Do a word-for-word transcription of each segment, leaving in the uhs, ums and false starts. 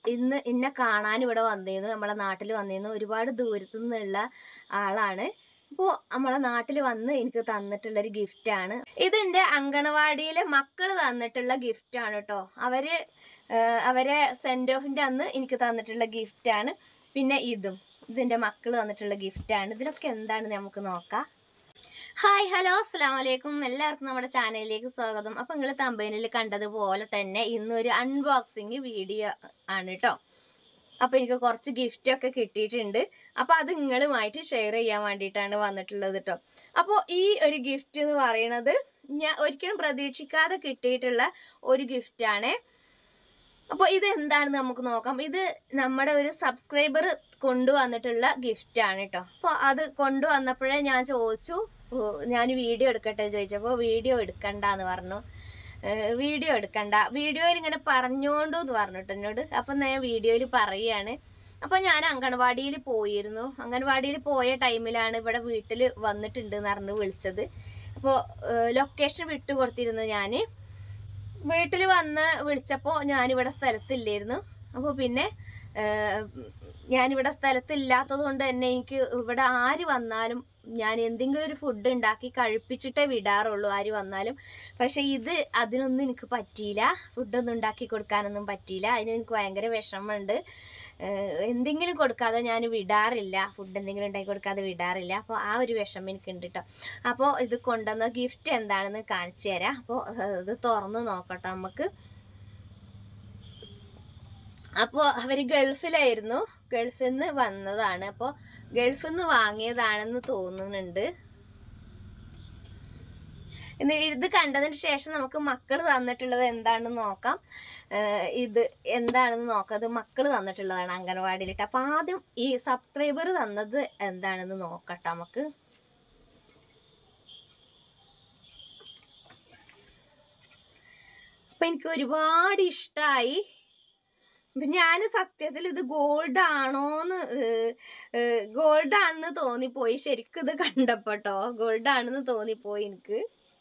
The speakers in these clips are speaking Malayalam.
ഇന്ന് എന്നെ കാണാൻ ഇവിടെ വന്നിരുന്നു, നമ്മളെ നാട്ടിൽ വന്നിരുന്നു. ഒരുപാട് ദൂരത്തു നിന്നുള്ള ആളാണ്. അപ്പോൾ നമ്മളെ നാട്ടിൽ വന്ന് എനിക്ക് തന്നിട്ടുള്ളൊരു ഗിഫ്റ്റാണ് ഇത്. എൻ്റെ അങ്കണവാടിയിലെ മക്കൾ തന്നിട്ടുള്ള ഗിഫ്റ്റാണ് കേട്ടോ. അവര് അവരെ സെൻഡ് ഓഫിൻ്റെ അന്ന് എനിക്ക് തന്നിട്ടുള്ള ഗിഫ്റ്റാണ്. പിന്നെ ഇതും ഇതിൻ്റെ മക്കൾ തന്നിട്ടുള്ള ഗിഫ്റ്റാണ്. ഇതിലൊക്കെ എന്താണെന്ന് നമുക്ക് നോക്കാം. ഹായ്, ഹലോ, അസ്സലാമു അലൈക്കും. എല്ലാവർക്കും നമ്മുടെ ചാനലിലേക്ക് സ്വാഗതം. അപ്പം നിങ്ങൾ തമ്പനിൽ കണ്ടതുപോലെ തന്നെ ഇന്നൊരു അൺബോക്സിങ് വീഡിയോ ആണ് കേട്ടോ. അപ്പം എനിക്ക് കുറച്ച് ഗിഫ്റ്റൊക്കെ കിട്ടിയിട്ടുണ്ട്. അപ്പോൾ അത് നിങ്ങളുമായിട്ട് ഷെയർ ചെയ്യാൻ വേണ്ടിയിട്ടാണ് വന്നിട്ടുള്ളത് കേട്ടോ. അപ്പോൾ ഈ ഒരു ഗിഫ്റ്റ് എന്ന് പറയുന്നത് ഞാൻ ഒരിക്കലും പ്രതീക്ഷിക്കാതെ കിട്ടിയിട്ടുള്ള ഒരു ഗിഫ്റ്റാണ്. അപ്പോൾ ഇത് എന്താണെന്ന് നമുക്ക് നോക്കാം. ഇത് നമ്മുടെ ഒരു സബ്സ്ക്രൈബർ കൊണ്ടുവന്നിട്ടുള്ള ഗിഫ്റ്റാണ് കേട്ടോ. അപ്പോൾ അത് കൊണ്ടുവന്നപ്പോഴേ ഞാൻ ചോദിച്ചു, ഞാൻ വീഡിയോ എടുക്കട്ടെ ചോദിച്ചപ്പോൾ വീഡിയോ എടുക്കണ്ടെന്ന് പറഞ്ഞു. വീഡിയോ എടുക്കണ്ട, വീഡിയോയിൽ ഇങ്ങനെ പറഞ്ഞോണ്ടു എന്ന് പറഞ്ഞിട്ട് എന്നോട്. അപ്പം ഞാൻ വീഡിയോയിൽ പറയുകയാണ്. അപ്പോൾ ഞാൻ അംഗൻവാടിയിൽ പോയിരുന്നു. അംഗൻവാടിയിൽ പോയ ടൈമിലാണ് ഇവിടെ വീട്ടിൽ വന്നിട്ടുണ്ട് എന്ന് പറഞ്ഞ് വിളിച്ചത്. അപ്പോൾ ലൊക്കേഷൻ വിട്ടു കൊടുത്തിരുന്നു. ഞാൻ വീട്ടിൽ വന്ന് വിളിച്ചപ്പോൾ ഞാനിവിടെ സ്ഥലത്തില്ലായിരുന്നു. അപ്പോൾ പിന്നെ ഞാനിവിടെ സ്ഥലത്തില്ലാത്തത് കൊണ്ട് തന്നെ എനിക്ക് ഇവിടെ ആര് വന്നാലും ഞാൻ എന്തെങ്കിലും ഒരു ഫുഡ് ഉണ്ടാക്കി കഴിപ്പിച്ചിട്ടേ വിടാറുള്ളൂ ആര് വന്നാലും. പക്ഷേ ഇത് അതിനൊന്നും എനിക്ക് പറ്റിയില്ല, ഫുഡൊന്നും ഉണ്ടാക്കി കൊടുക്കാനൊന്നും പറ്റിയില്ല. അതിന് എനിക്ക് ഭയങ്കര വിഷമമുണ്ട്. എന്തെങ്കിലും കൊടുക്കാതെ ഞാൻ വിടാറില്ല, ഫുഡ് എന്തെങ്കിലും ഉണ്ടാക്കി കൊടുക്കാതെ വിടാറില്ല. അപ്പോൾ ആ ഒരു വിഷമം എനിക്കുണ്ട് കേട്ടോ. അപ്പോൾ ഇത് കൊണ്ടുവന്ന ഗിഫ്റ്റ് എന്താണെന്ന് കാണിച്ചു തരാം. അപ്പോൾ ഇത് തുറന്ന് നോക്കട്ടോ നമുക്ക്. അപ്പോൾ അവർ ഗൾഫിലായിരുന്നു, ഗൾഫിൽ നിന്ന് വന്നതാണ്. അപ്പോൾ ഗൾഫിൽ നിന്ന് വാങ്ങിയതാണെന്ന് തോന്നുന്നുണ്ട്. ഇത് കണ്ടതിന് ശേഷം നമുക്ക് മക്കൾ തന്നിട്ടുള്ളത് എന്താണെന്ന് നോക്കാം. ഇത് എന്താണെന്ന് നോക്കാം. അത് മക്കൾ തന്നിട്ടുള്ളതാണ് അംഗൻവാടിയിലിട്ട്. അപ്പം ആദ്യം ഈ സബ്സ്ക്രൈബർ തന്നത് എന്താണെന്ന് നോക്കട്ടെ നമുക്ക്. അപ്പം എനിക്ക് ഒരുപാട് ഇഷ്ടമായി. ഞാൻ സത്യത്തിൽ ഇത് ഗോൾഡ് ആണോന്ന് ഗോൾഡ് ആണെന്ന് തോന്നിപ്പോയി ശരിക്കും ഇത് കണ്ടപ്പോട്ടോ. ഗോൾഡ് ആണെന്ന് തോന്നിപ്പോയി എനിക്ക്.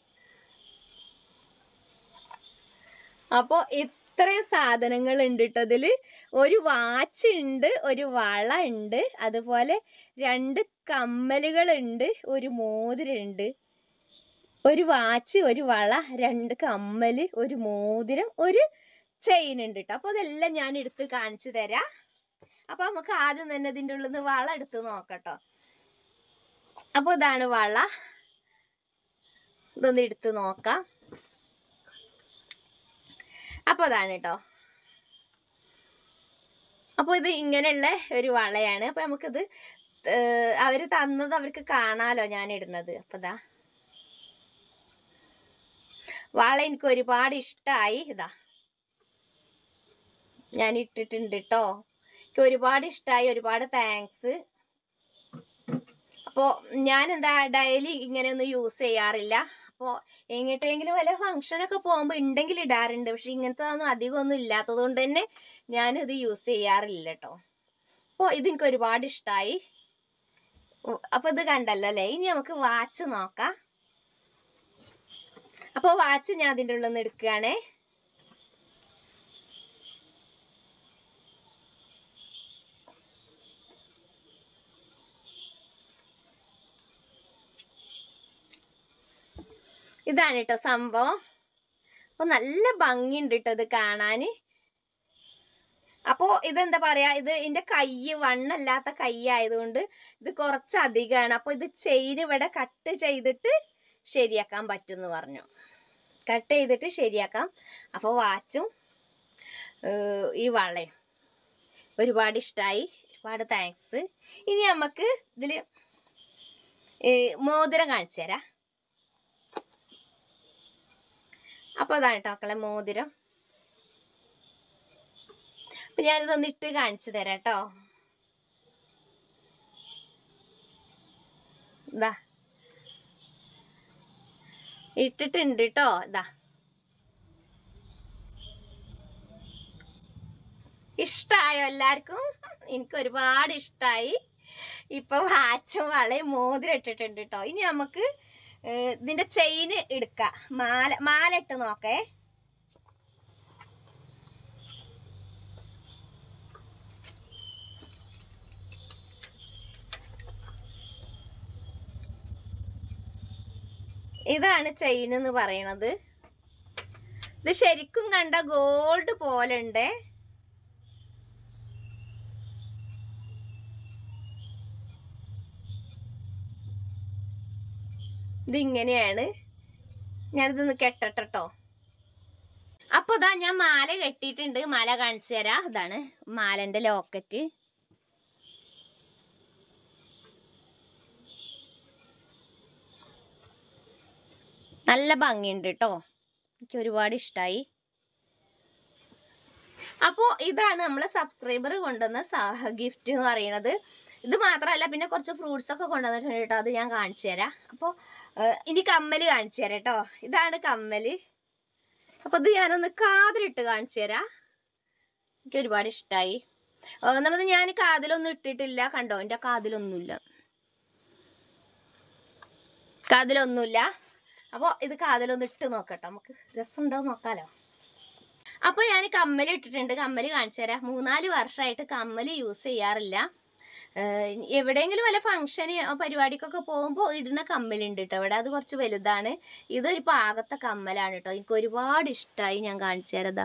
അപ്പോൾ ഇത്രയും സാധനങ്ങൾ ഉണ്ട് കേട്ടോ ഇതിൽ. ഒരു വാച്ച് ഉണ്ട്, ഒരു വള ഉണ്ട്, അതുപോലെ രണ്ട് കമ്മലുകളുണ്ട്, ഒരു മോതിരമുണ്ട്. ഒരു വാച്ച്, ഒരു വള, രണ്ട് കമ്മല്, ഒരു മോതിരം, ഒരു ചെയിൻ ഉണ്ട് കേട്ടോ. അപ്പോൾ അതെല്ലാം ഞാൻ എടുത്ത് കാണിച്ചു തരാം. അപ്പോൾ നമുക്ക് ആദ്യം തന്നെ ഇതിൻ്റെ ഉള്ളിൽ നിന്ന് വള എടുത്ത് നോക്കട്ടോ. അപ്പോൾ ഇതാണ് വള. ഇതൊന്ന് എടുത്ത് നോക്കാം. അപ്പോൾ അതാണ് കേട്ടോ. അപ്പോൾ ഇത് ഇങ്ങനെയുള്ള ഒരു വളയാണ്. അപ്പോൾ നമുക്കിത് അവർ തന്നത് അവർക്ക് കാണാലോ ഞാൻ ഇടുന്നത്. അപ്പോൾ ഇതാ വള എനിക്ക് ഒരുപാട് ഇഷ്ടമായി. ഇതാ ഞാൻ ഇട്ടിട്ടുണ്ട് കേട്ടോ. എനിക്ക് ഒരുപാട് ഇഷ്ടമായി, ഒരുപാട് താങ്ക്സ്. അപ്പോൾ ഞാൻ എന്താ ഡെയിലി ഇങ്ങനെയൊന്നും യൂസ് ചെയ്യാറില്ല. അപ്പോൾ എങ്ങോട്ടെങ്കിലും വല്ല ഫങ്ഷനൊക്കെ പോകുമ്പോൾ ഉണ്ടെങ്കിൽ ഇടാറുണ്ട്. പക്ഷെ ഇങ്ങനത്തെ ഒന്നും അധികമൊന്നും ഇല്ലാത്തത് കൊണ്ട് തന്നെ ഞാനിത് യൂസ് ചെയ്യാറില്ല കേട്ടോ. അപ്പോൾ ഇതെനിക്ക് ഒരുപാട് ഇഷ്ടമായി. അപ്പോൾ ഇത് കണ്ടല്ലോ അല്ലേ. ഇനി നമുക്ക് വാച്ച് നോക്കാം. അപ്പോൾ വാച്ച് ഞാൻ അതിൻ്റെ ഉള്ളിൽ നിന്ന് എടുക്കുകയാണേ. ഇതാണ് കേട്ടോ സംഭവം. അപ്പോൾ നല്ല ഭംഗിയുണ്ട് കേട്ടോ ഇത് കാണാൻ. അപ്പോൾ ഇതെന്താ പറയുക, ഇത് എൻ്റെ കൈ വണ്ണല്ലാത്ത കൈ ആയതുകൊണ്ട് ഇത് കുറച്ചധികമാണ്. അപ്പോൾ ഇത് ചെയിൻ ഇവിടെ കട്ട് ചെയ്തിട്ട് ശരിയാക്കാൻ പറ്റുമെന്ന് പറഞ്ഞു. കട്ട് ചെയ്തിട്ട് ശരിയാക്കാം. അപ്പോൾ വാച്ചും ഈ വളയും ഒരുപാട് ഇഷ്ടമായി, ഒരുപാട് താങ്ക്സ്. ഇനി നമുക്ക് ഇതിൽ മോതിരം കാണിച്ചു തരാം. അപ്പോൾ അതാണ് കേട്ടോ മക്കളെ മോതിരം. അപ്പം ഞാനിതൊന്ന് ഇട്ട് കാണിച്ചു തരാം കേട്ടോ. ഇതാ ഇട്ടിട്ടുണ്ട് കേട്ടോ. ഇതാ ഇഷ്ടമായോ എല്ലാവർക്കും? എനിക്ക് ഒരുപാട് ഇഷ്ടമായി. ഇപ്പൊ വാച്ചും വളയും മോതിരം ഇട്ടിട്ടുണ്ട് കേട്ടോ. ഇനി നമുക്ക് ഇതിന്റെ ചെയിന് എടുക്കാം. മാല മാല ഇട്ട് നോക്കേ. ഇതാണ് ചെയിൻ എന്ന് പറയണത്. ഇത് ശരിക്കും കണ്ട ഗോൾഡ് പോലെ ഉണ്ട്. ഇതിങ്ങനെയാണ്. ഞാനിതൊന്ന് കെട്ടട്ടോ. അപ്പൊ ഇതാ ഞാൻ മാല കെട്ടിയിട്ടുണ്ട്. മാല കാണിച്ചു തരാം. ഇതാണ് മാലന്റെ ലോക്കറ്റ്. നല്ല ഭംഗിയുണ്ട് കേട്ടോ. എനിക്ക് ഒരുപാട് ഇഷ്ടമായി. അപ്പോൾ ഇതാണ് നമ്മളെ സബ്സ്ക്രൈബർ കൊണ്ടുവന്ന ഗിഫ്റ്റ് എന്ന് പറയുന്നത്. ഇത് മാത്രമല്ല, പിന്നെ കുറച്ച് ഫ്രൂട്ട്സ് ഒക്കെ കൊണ്ടുവന്നിട്ടുണ്ട് കേട്ടോ. അത് ഞാൻ കാണിച്ചു തരാം. അപ്പോൾ ഇനി കമ്മല് കാണിച്ചു തരാം കേട്ടോ. ഇതാണ് കമ്മല്. അപ്പോൾ ഇത് ഞാനൊന്ന് കാതിലിട്ട് കാണിച്ചു തരാം. എനിക്ക് ഒരുപാട് ഇഷ്ടമായി. നമ്മൾ ഞാൻ കാതിലൊന്നും ഇട്ടിട്ടില്ല. കണ്ടോ, എൻ്റെ കാതിലൊന്നുമില്ല, കാതിലൊന്നുമില്ല. അപ്പോൾ ഇത് കാതിലൊന്ന് ഇട്ട് നോക്കട്ടോ, നമുക്ക് രസമുണ്ടോ നോക്കാലോ. അപ്പോൾ ഞാൻ കമ്മല് ഇട്ടിട്ടുണ്ട്. കമ്മല് കാണിച്ചു തരാം. മൂന്നാല് വർഷമായിട്ട് കമ്മല് യൂസ് ചെയ്യാറില്ല. എവിടെയെങ്കിലും വല്ല ഫംഗ്ഷന് പരിപാടിക്കൊക്കെ പോകുമ്പോൾ ഇടുന്ന കമ്മലുണ്ട് കേട്ടോ. ഇവിടെ അത് കുറച്ച് വലുതാണ്. ഇതൊരു പാകത്തെ കമ്മലാണ് കേട്ടോ. എനിക്ക് ഒരുപാട് ഇഷ്ടമായി. ഞാൻ കാണിച്ചു തരതാ.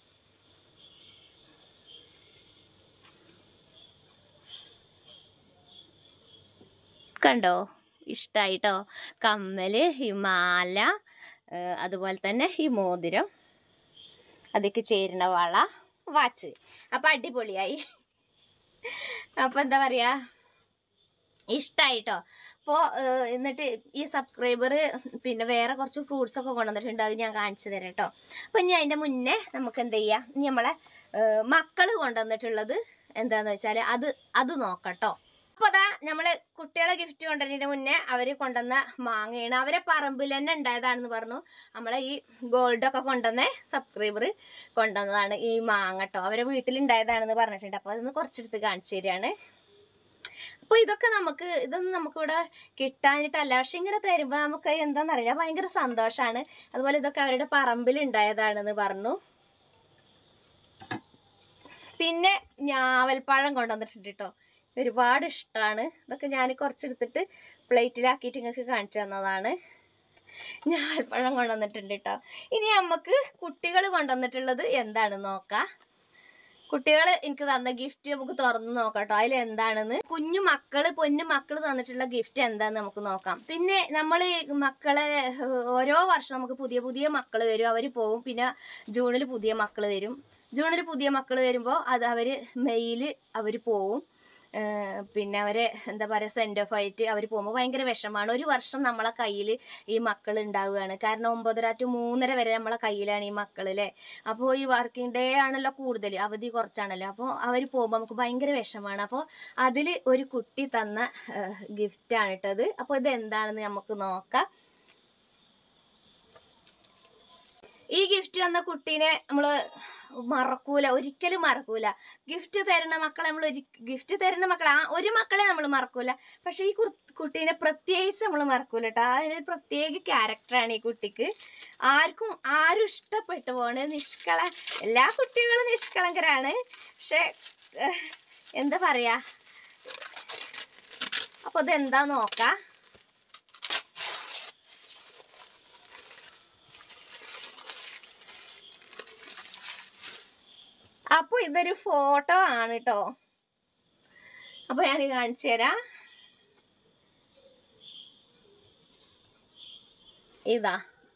കണ്ടോ, ഇഷ്ടായിട്ടോ. കമ്മല്, ഈ മാല, അതുപോലെ തന്നെ ഈ മോതിരം, അതൊക്കെ ചേരുന്ന വള, വാച്ച്. അപ്പം അടിപൊളിയായി. അപ്പം എന്താ പറയുക, ഇഷ്ടമായിട്ടോ. അപ്പോൾ എന്നിട്ട് ഈ സബ്സ്ക്രൈബർ പിന്നെ വേറെ കുറച്ച് ഫ്രൂട്ട്സൊക്കെ കൊണ്ടുവന്നിട്ടുണ്ട്. അത് ഞാൻ കാണിച്ചു തരാം കേട്ടോ. അപ്പം ഇനി അതിൻ്റെ മുന്നേ നമുക്ക് എന്ത് ചെയ്യാം, ഇനി നമ്മളെ മക്കൾ കൊണ്ടുവന്നിട്ടുള്ളത് എന്താണെന്ന് വെച്ചാൽ അത് അത് നോക്കട്ടോ. അപ്പോൾ അതാ നമ്മൾ കുട്ടികളെ ഗിഫ്റ്റ് കൊണ്ടുവരുന്നതിന് മുന്നേ അവർ കൊണ്ടുവന്ന മാങ്ങയാണ്. അവരെ പറമ്പിൽ തന്നെ ഉണ്ടായതാണെന്ന് പറഞ്ഞു. നമ്മളെ ഈ ഗോൾഡൊക്കെ കൊണ്ടുവന്ന സബ്സ്ക്രൈബർ കൊണ്ടുവന്നതാണ് ഈ മാങ്ങ കേട്ടോ. അവരെ വീട്ടിലുണ്ടായതാണെന്ന് പറഞ്ഞിട്ടുണ്ട്. അപ്പോൾ അതൊന്ന് കുറച്ചെടുത്ത് കാണിച്ചു തരികയാണ്. അപ്പോൾ ഇതൊക്കെ നമുക്ക് ഇതൊന്നും നമുക്കിവിടെ കിട്ടാനിട്ടല്ല, പക്ഷെ ഇങ്ങനെ തരുമ്പോൾ നമുക്ക് എന്താണെന്നറിയില്ല, ഭയങ്കര സന്തോഷമാണ്. അതുപോലെ ഇതൊക്കെ അവരുടെ പറമ്പിൽ ഉണ്ടായതാണെന്ന് പറഞ്ഞു. പിന്നെ ഞാവൽപ്പഴം കൊണ്ടുവന്നിട്ടുണ്ട് കേട്ടോ. ഒരുപാട് ഇഷ്ടമാണ്. ഇതൊക്കെ ഞാൻ കുറച്ചെടുത്തിട്ട് പ്ലേറ്റിലാക്കിയിട്ട് നിങ്ങൾക്ക് കാണിച്ചു തന്നതാണ്. ഞാവൽപ്പഴം കൊണ്ടുവന്നിട്ടുണ്ട് കേട്ടോ. ഇനി നമുക്ക് കുട്ടികൾ കൊണ്ടുവന്നിട്ടുള്ളത് എന്താണെന്ന് നോക്കാം. കുട്ടികൾ എനിക്ക് തന്ന ഗിഫ്റ്റ് നമുക്ക് തുറന്ന് നോക്കാം കേട്ടോ. അതിൽ എന്താണെന്ന്, കുഞ്ഞു മക്കള് പൊന്നു മക്കൾ തന്നിട്ടുള്ള ഗിഫ്റ്റ് എന്താണെന്ന് നമുക്ക് നോക്കാം. പിന്നെ നമ്മൾ മക്കളെ ഓരോ വർഷം നമുക്ക് പുതിയ പുതിയ മക്കൾ വരും, അവർ പോവും. പിന്നെ ജൂണിൽ പുതിയ മക്കൾ വരും. ജൂണിൽ പുതിയ മക്കൾ വരുമ്പോൾ അത് അവർ മെയ്യിൽ അവർ പോവും. പിന്നെ അവരെ എന്താ പറയുക, സെൻഡ് ഓഫ് ആയിട്ട് അവർ പോകുമ്പോൾ ഭയങ്കര വിഷമമാണ്. ഒരു വർഷം നമ്മളെ കയ്യിൽ ഈ മക്കൾ ഉണ്ടാവുകയാണ്. കാരണം ഒമ്പതര ടു മൂന്നര വരെ നമ്മളെ കയ്യിലാണ് ഈ മക്കൾ അല്ലേ. അപ്പോൾ ഈ വർക്കിംഗ് ഡേ ആണല്ലോ കൂടുതൽ, അവധി കുറച്ചാണല്ലോ. അപ്പോൾ അവർ പോകുമ്പോൾ നമുക്ക് ഭയങ്കര വിഷമമാണ്. അപ്പോൾ അതിൽ ഒരു കുട്ടി തന്ന ഗിഫ്റ്റാണ് ഇട്ടത്. അപ്പോൾ ഇത് എന്താണെന്ന് നമുക്ക് നോക്കാം. ഈ ഗിഫ്റ്റ് തന്ന കുട്ടീനെ നമ്മൾ മറക്കൂല, ഒരിക്കലും മറക്കൂല. ഗിഫ്റ്റ് തരുന്ന മക്കളെ നമ്മൾ ഒരു ഗിഫ്റ്റ് തരുന്ന മക്കളെ ആ ഒരു മക്കളെ നമ്മൾ മറക്കൂല, പക്ഷെ ഈ കുട്ടീനെ പ്രത്യേകിച്ച് നമ്മൾ മറക്കൂല കേട്ടോ. അതിനൊരു പ്രത്യേക ക്യാരക്ടറാണ് ഈ കുട്ടിക്ക്. ആർക്കും ആരും ഇഷ്ടപ്പെട്ടു പോണ്. നിഷ്കള എല്ലാ കുട്ടികളും നിഷ്കളങ്കരാണ്, പക്ഷെ എന്താ പറയാ. അപ്പൊ ഇതെന്താ നോക്കാം. അപ്പോൾ ഇതൊരു ഫോട്ടോ ആണ് കേട്ടോ. അപ്പോൾ ഞാൻ കാണിച്ചു തരാം. ഇതാ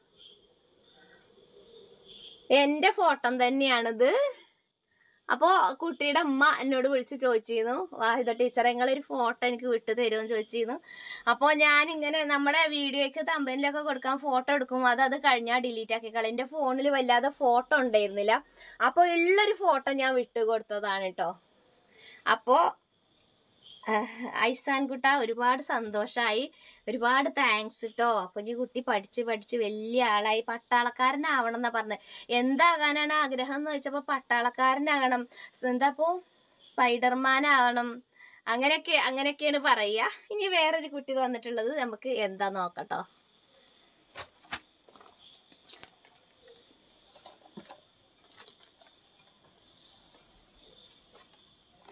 എൻ്റെ ഫോട്ടോ തന്നെയാണിത്. അപ്പോൾ കുട്ടിയുടെ അമ്മ എന്നോട് വിളിച്ച് ചോദിച്ചിരുന്നു, വാഹിദ ടീച്ചറെ നിങ്ങളൊരു ഫോട്ടോ എനിക്ക് വിട്ടു തരുമെന്ന് ചോദിച്ചിരുന്നു. അപ്പോൾ ഞാനിങ്ങനെ നമ്മുടെ വീഡിയോയ്ക്ക് തമ്പനിലൊക്കെ കൊടുക്കാൻ ഫോട്ടോ എടുക്കും, അത് അത് കഴിഞ്ഞാൽ ഡിലീറ്റ് ആക്കി കളയും. എൻ്റെ ഫോണിൽ വല്ലാതെ ഫോട്ടോ ഉണ്ടായിരുന്നില്ല. അപ്പോൾ ഉള്ളൊരു ഫോട്ടോ ഞാൻ വിട്ടു കൊടുത്തതാണ് കേട്ടോ. അപ്പോൾ ഐസാൻകുട്ട ഒരുപാട് സന്തോഷമായി, ഒരുപാട് താങ്ക്സ് കേട്ടോ. അപ്പോൾ ഈ കുട്ടി പഠിച്ച് പഠിച്ച് വലിയ ആളായി പട്ടാളക്കാരനാവണം എന്നാ പറഞ്ഞത്. എന്താകാനാണ് ആഗ്രഹം എന്ന് ചോദിച്ചപ്പോൾ പട്ടാളക്കാരനാകണം, എന്താ ഇപ്പോൾ സ്പൈഡർമാൻ ആവണം, അങ്ങനെയൊക്കെ അങ്ങനെയൊക്കെയാണ് പറയുക. ഇനി വേറൊരു കുട്ടി വന്നിട്ടുള്ളത് നമുക്ക് എന്താ നോക്കട്ടോ.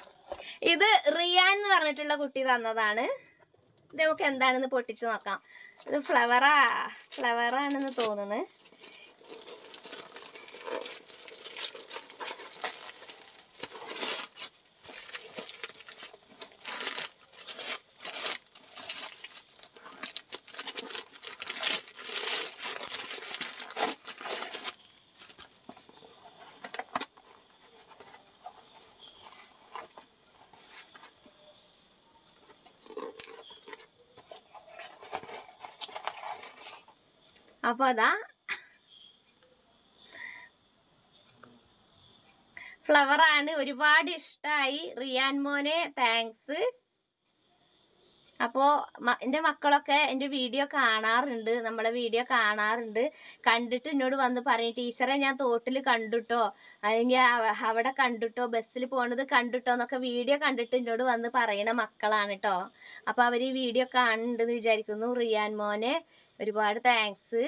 ഇത് റിയാൻ എന്ന് പറഞ്ഞിട്ടുള്ള കുട്ടി തന്നതാണ്. ഇത് നമുക്ക് എന്താണെന്ന് പൊട്ടിച്ച് നോക്കാം. ഇത് ഫ്ലവറാ ഫ്ലവറാണെന്ന് തോന്നുന്നു. അപ്പൊ അതാ ഫ്ലവറാണ്. ഒരുപാട് ഇഷ്ടമായി റിയാൻ മോനെ, താങ്ക്സ്. അപ്പോൾ എൻ്റെ മക്കളൊക്കെ എൻ്റെ വീഡിയോ കാണാറുണ്ട്, നമ്മളെ വീഡിയോ കാണാറുണ്ട്. കണ്ടിട്ട് എന്നോട് വന്ന് പറയും, ടീച്ചറെ ഞാൻ തോട്ടിൽ കണ്ടിട്ടോ, അല്ലെങ്കിൽ അവിടെ കണ്ടിട്ടോ, ബസ്സിൽ പോണത് കണ്ടിട്ടോ എന്നൊക്കെ വീഡിയോ കണ്ടിട്ട് എന്നോട് വന്ന് പറയണ മക്കളാണ് കേട്ടോ. അപ്പോൾ അവർ ഈ വീഡിയോ കാണുന്നുണ്ടെന്ന് വിചാരിക്കുന്നു. റിയാൻ മോനെ ഒരുപാട് താങ്ക്സ്.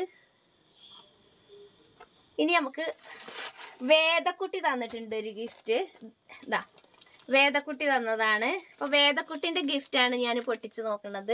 ഇനി നമുക്ക് വേദക്കുട്ടി തന്നിട്ടുണ്ട് ഒരു ഗിഫ്റ്റ്. ഇതാ വേദക്കുട്ടി തന്നതാണ്. അപ്പൊ വേദക്കുട്ടിന്റെ ഗിഫ്റ്റാണ് ഞാൻ പൊട്ടിച്ചു നോക്കുന്നത്.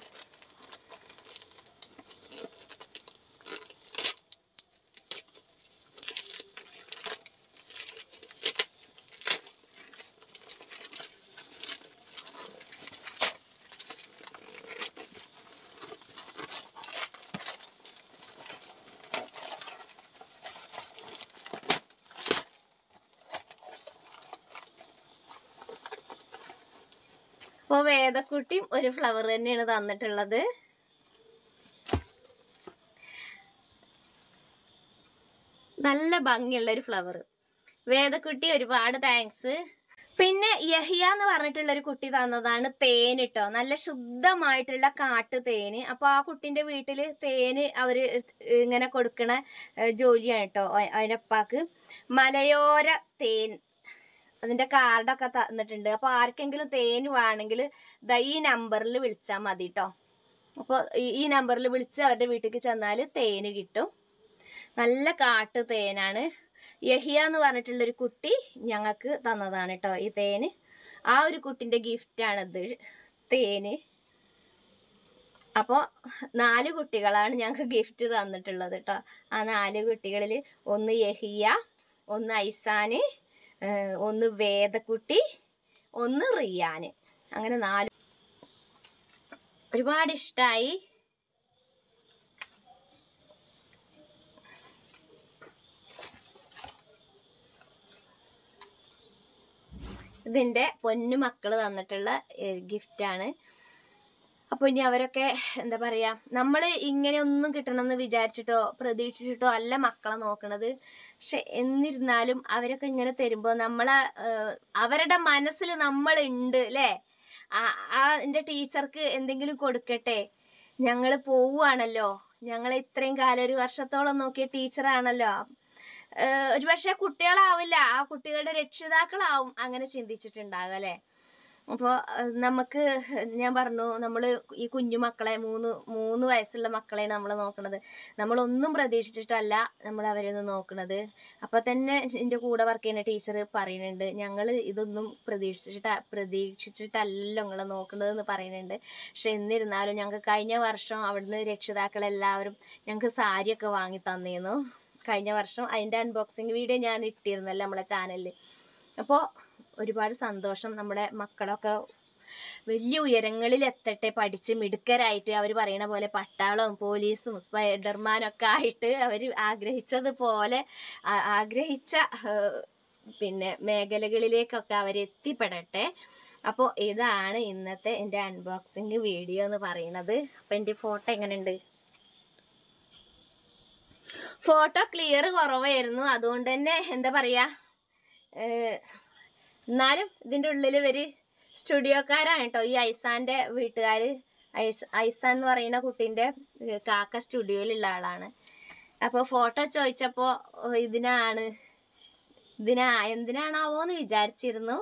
അപ്പോൾ വേദക്കുട്ടിയും ഒരു ഫ്ലവർ തന്നെയാണ് തന്നിട്ടുള്ളത്. നല്ല ഭംഗിയുള്ളൊരു ഫ്ലവർ. വേദക്കുട്ടി ഒരുപാട് താങ്ക്സ്. പിന്നെ യഹിയ എന്ന് പറഞ്ഞിട്ടുള്ളൊരു കുട്ടി തന്നതാണ് തേൻ കേട്ടോ. നല്ല ശുദ്ധമായിട്ടുള്ള കാട്ടു തേന്. അപ്പോൾ ആ കുട്ടീൻ്റെ വീട്ടിൽ തേന് അവർ ഇങ്ങനെ കൊടുക്കണ ജോലിയാണ് കേട്ടോ അതിൻ്റെ അപ്പാക്ക്. മലയോര തേൻ അതിൻ്റെ കാർഡൊക്കെ തന്നിട്ടുണ്ട്. അപ്പോൾ ആർക്കെങ്കിലും തേൻ വേണമെങ്കിൽ ദാ ഈ നമ്പറിൽ വിളിച്ചാൽ മതി കേട്ടോ. അപ്പോൾ ഈ നമ്പറിൽ വിളിച്ച് അവരുടെ വീട്ടിലേക്ക് ചെന്നാൽ തേന് കിട്ടും. നല്ല കാട്ടു തേനാണ്. യഹിയ എന്ന് പറഞ്ഞിട്ടുള്ളൊരു കുട്ടി ഞങ്ങൾക്ക് തന്നതാണ് കേട്ടോ ഈ തേന്. ആ ഒരു കുട്ടിൻ്റെ ഗിഫ്റ്റാണിത് തേന്. അപ്പോൾ നാല് കുട്ടികളാണ് ഞങ്ങൾക്ക് ഗിഫ്റ്റ് തന്നിട്ടുള്ളത് കേട്ടോ. ആ നാല് കുട്ടികളിൽ ഒന്ന് യഹിയ, ഒന്ന് ഐസാന്, ഒന്ന് വേദക്കുട്ടി, ഒന്ന് റിയാന്. അങ്ങനെ നാല്. ഒരുപാട് ഇഷ്ടമായി. ഇതിൻ്റെ പൊന്നു മക്കൾ തന്നിട്ടുള്ള ഗിഫ്റ്റാണ്. അപ്പോൾ ഇനി അവരൊക്കെ എന്താ പറയുക, നമ്മൾ ഇങ്ങനെ ഒന്നും കിട്ടണമെന്ന് വിചാരിച്ചിട്ടോ പ്രതീക്ഷിച്ചിട്ടോ അല്ല മക്കളെ നോക്കണത്. പക്ഷെ എന്നിരുന്നാലും അവരൊക്കെ ഇങ്ങനെ തരുമ്പോൾ നമ്മളെ അവരുടെ മനസ്സിൽ നമ്മളുണ്ട് അല്ലേ. ആ എൻ്റെ ടീച്ചർക്ക് എന്തെങ്കിലും കൊടുക്കട്ടെ, ഞങ്ങൾ പോവുകയാണല്ലോ, ഞങ്ങളെ ഇത്രയും കാലം ഒരു വർഷത്തോളം നോക്കിയ ടീച്ചറാണല്ലോ. ഒരു പക്ഷേ കുട്ടികളാവില്ല, ആ കുട്ടികളുടെ രക്ഷിതാക്കളാവും അങ്ങനെ ചിന്തിച്ചിട്ടുണ്ടാകുക അല്ലേ. അപ്പോൾ നമുക്ക് ഞാൻ പറഞ്ഞു, നമ്മൾ ഈ കുഞ്ഞു മക്കളെ മൂന്ന് മൂന്ന് വയസ്സുള്ള മക്കളെയാണ് നമ്മൾ നോക്കണത്. നമ്മളൊന്നും പ്രതീക്ഷിച്ചിട്ടല്ല നമ്മൾ അവരെയൊന്ന് നോക്കണത്. അപ്പോൾ തന്നെ എൻ്റെ കൂടെ വർക്ക് ചെയ്യുന്ന ടീച്ചർ പറയുന്നുണ്ട്, ഞങ്ങൾ ഇതൊന്നും പ്രതീക്ഷിച്ചിട്ട് പ്രതീക്ഷിച്ചിട്ടല്ലോ നിങ്ങളെ നോക്കണതെന്ന് പറയുന്നുണ്ട്. പക്ഷെ എന്നിരുന്നാലും ഞങ്ങൾക്ക് കഴിഞ്ഞ വർഷം അവിടുന്ന് രക്ഷിതാക്കളെല്ലാവരും ഞങ്ങൾക്ക് സാരിയൊക്കെ വാങ്ങി തന്നിരുന്നു കഴിഞ്ഞ വർഷം. അതിൻ്റെ അൺബോക്സിങ് വീഡിയോ ഞാൻ ഇട്ടിരുന്നല്ലോ നമ്മളെ ചാനലിൽ. അപ്പോൾ ഒരുപാട് സന്തോഷം. നമ്മുടെ മക്കളൊക്കെ വലിയ ഉയരങ്ങളിൽ എത്തട്ടെ, പഠിച്ച് മിടുക്കരായിട്ട് അവർ പറയണ പോലെ പട്ടാളവും പോലീസും സ്പൈഡർമാനും ഒക്കെ ആയിട്ട് അവർ ആഗ്രഹിച്ചതുപോലെ ആഗ്രഹിച്ച പിന്നെ മേഖലകളിലേക്കൊക്കെ അവരെത്തിപ്പെടട്ടെ. അപ്പോൾ ഇതാണ് ഇന്നത്തെ എൻ്റെ അൺബോക്സിങ് വീഡിയോ എന്ന് പറയുന്നത്. അപ്പോൾ എൻ്റെ ഫോട്ടോ എങ്ങനെയുണ്ട്? ഫോട്ടോ ക്ലിയർ കുറവായിരുന്നു, അതുകൊണ്ട് തന്നെ എന്താ പറയുക, എന്നാലും ഇതിൻ്റെ ഉള്ളിൽ ഇവർ സ്റ്റുഡിയോക്കാരാണ് കേട്ടോ. ഈ ഐസാൻ്റെ വീട്ടുകാർ, ഐസ് ഐസാൻ എന്ന് പറയുന്ന കുട്ടീൻ്റെ കാക്ക സ്റ്റുഡിയോയിലുള്ള ആളാണ്. അപ്പോൾ ഫോട്ടോ ചോദിച്ചപ്പോൾ ഇതിനാണ് ഇതിനാ എന്തിനാണാവോ എന്ന് വിചാരിച്ചിരുന്നു.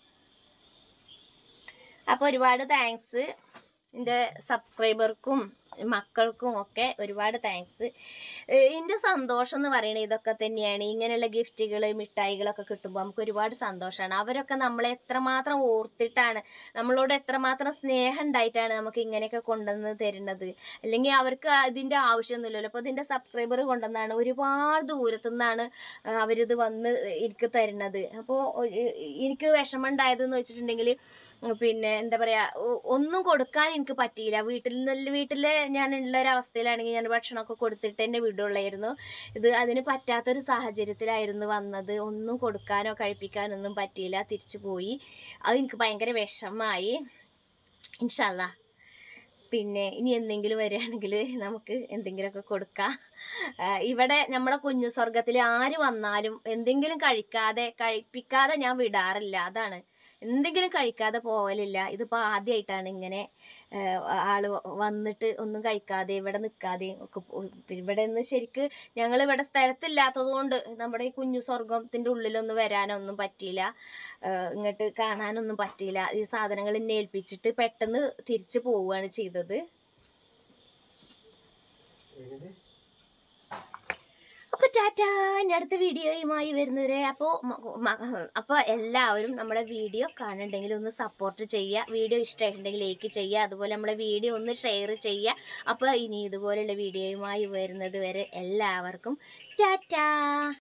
അപ്പോൾ ഒരുപാട് താങ്ക്സ് എൻ്റെ സബ്സ്ക്രൈബർക്കും മക്കൾക്കും ഒക്കെ ഒരുപാട് താങ്ക്സ്. എൻ്റെ സന്തോഷം എന്ന് പറയുന്നത് ഇതൊക്കെ തന്നെയാണ്. ഇങ്ങനെയുള്ള ഗിഫ്റ്റുകൾ മിഠായികളൊക്കെ കിട്ടുമ്പോൾ നമുക്ക് ഒരുപാട് സന്തോഷമാണ്. അവരൊക്കെ നമ്മളെ എത്രമാത്രം ഓർത്തിട്ടാണ്, നമ്മളോട് എത്രമാത്രം സ്നേഹം ഉണ്ടായിട്ടാണ് നമുക്ക് ഇങ്ങനെയൊക്കെ കൊണ്ടുവന്ന് തരുന്നത്. അല്ലെങ്കിൽ അവർക്ക് ഇതിൻ്റെ ആവശ്യമൊന്നുമില്ലല്ലോ. അപ്പോൾ ഇതിൻ്റെ സബ്സ്ക്രൈബർ കൊണ്ടുവന്നാണ്, ഒരുപാട് ദൂരത്തു നിന്നാണ് അവരിത് വന്ന് എനിക്ക് തരുന്നത്. അപ്പോൾ എനിക്ക് വിഷമം ഉണ്ടായതെന്ന് വെച്ചിട്ടുണ്ടെങ്കിൽ പിന്നെ എന്താ പറയുക, ഒന്നും കൊടുക്കാൻ എനിക്ക് പറ്റിയില്ല. വീട്ടിൽ നിന്ന് വീട്ടിലെ ഞാൻ ഉള്ള ഒരവസ്ഥയിലാണെങ്കിൽ ഞാൻ ഭക്ഷണമൊക്കെ കൊടുത്തിട്ട് എന്നെ വിടുള്ളായിരുന്നു. ഇത് അതിന് പറ്റാത്തൊരു സാഹചര്യത്തിലായിരുന്നു വന്നത്. ഒന്നും കൊടുക്കാനോ കഴിപ്പിക്കാനോ ഒന്നും പറ്റിയില്ല, തിരിച്ചു പോയി. അത് എനിക്ക് ഭയങ്കര വിഷമമായി. ഇൻഷാ അല്ലാ പിന്നെ ഇനി എന്തെങ്കിലും വരികയാണെങ്കിൽ നമുക്ക് എന്തെങ്കിലുമൊക്കെ കൊടുക്കാം. ഇവിടെ നമ്മുടെ കുഞ്ഞു സ്വർഗത്തിൽ ആര് വന്നാലും എന്തെങ്കിലും കഴിക്കാതെ കഴിപ്പിക്കാതെ ഞാൻ വിടാറില്ല. അതാണ്, എന്തെങ്കിലും കഴിക്കാതെ പോകലില്ല. ഇതിപ്പോൾ ആദ്യമായിട്ടാണ് ഇങ്ങനെ ആൾ വന്നിട്ട് ഒന്നും കഴിക്കാതെ ഇവിടെ നിൽക്കാതെ ഒക്കെ. ഇവിടെ നിന്ന് ശരിക്ക് ഞങ്ങൾ ഇവിടെ സ്ഥലത്തില്ലാത്തത് കൊണ്ട് നമ്മുടെ ഈ കുഞ്ഞു സ്വർഗത്തിൻ്റെ ഉള്ളിലൊന്നും വരാനൊന്നും പറ്റിയില്ല, ഇങ്ങോട്ട് കാണാനൊന്നും പറ്റിയില്ല. ഈ സാധനങ്ങൾ എന്നെ ഏൽപ്പിച്ചിട്ട് പെട്ടെന്ന് തിരിച്ചു പോവുകയാണ് ചെയ്തത്. അപ്പോൾ ടാറ്റാ, എൻ്റെ അടുത്ത വീഡിയോയുമായി വരുന്നവരെ. അപ്പോൾ അപ്പോൾ എല്ലാവരും നമ്മുടെ വീഡിയോ കാണുന്നുണ്ടെങ്കിൽ ഒന്ന് സപ്പോർട്ട് ചെയ്യുക. വീഡിയോ ഇഷ്ടമായിട്ടുണ്ടെങ്കിൽ ലൈക്ക് ചെയ്യുക. അതുപോലെ നമ്മുടെ വീഡിയോ ഒന്ന് ഷെയർ ചെയ്യുക. അപ്പോൾ ഇനി ഇതുപോലുള്ള വീഡിയോയുമായി വരുന്നത് വരെ എല്ലാവർക്കും ടാറ്റാ.